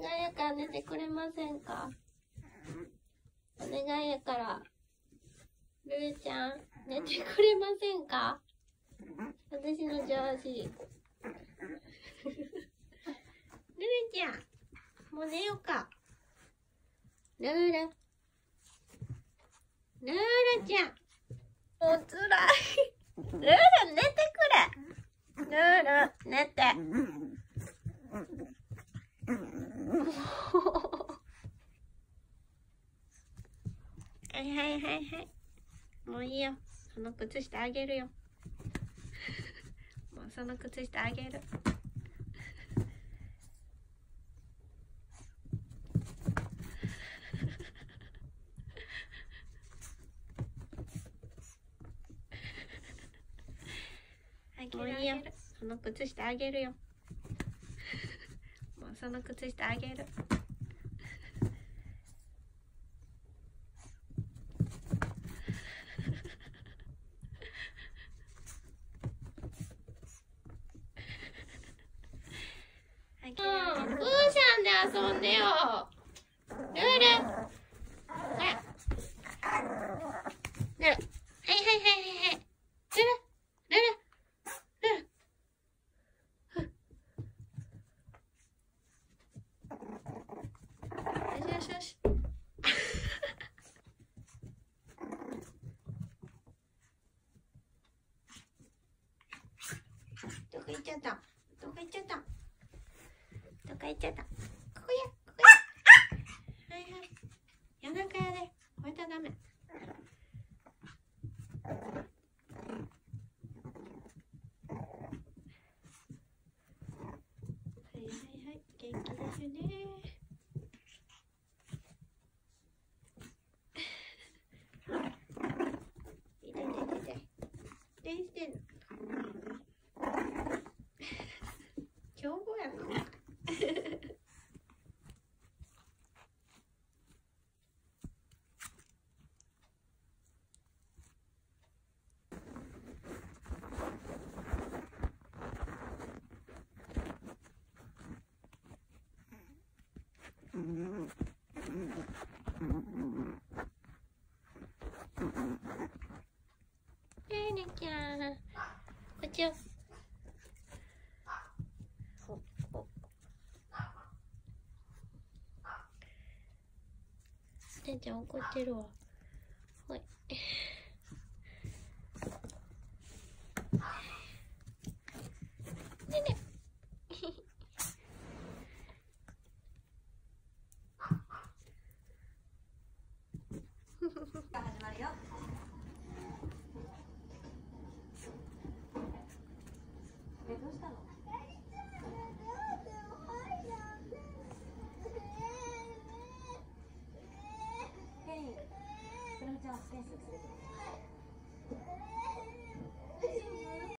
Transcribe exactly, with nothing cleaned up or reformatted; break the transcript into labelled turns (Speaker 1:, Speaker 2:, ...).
Speaker 1: 願いやから寝てくれませんか？お願いやから。ルルちゃん、寝てくれませんか？私のジャージー。ルルちゃん、もう寝ようか。ルル。ルルちゃん。もうつらい。ルル、寝てくれ。ルル、寝て。はいはいはいはい。もういいよ。その靴下あげるよ。もうその靴下あげる。もういいよ。その靴下あげるよ。もうその靴下あげる。あげる。プーシャンで遊んでよ。ルール。ほら。ルール。はいはいはいはいはい。ルール。ルール。よしよしよし。どこ行っちゃった？どこ行っちゃった？どこ行っちゃった？ここや、ここや。はいはい。夜中やで。これじゃダメ。はいはいはい。元気ですね。いてててて。何してんの？凶暴やな。ルルちゃん、こっちよ。てんちゃん怒ってるわ。ほい。ねね。始まるよ。え、どうしたの？ケイン、クラムちゃんをスペースに連れてる。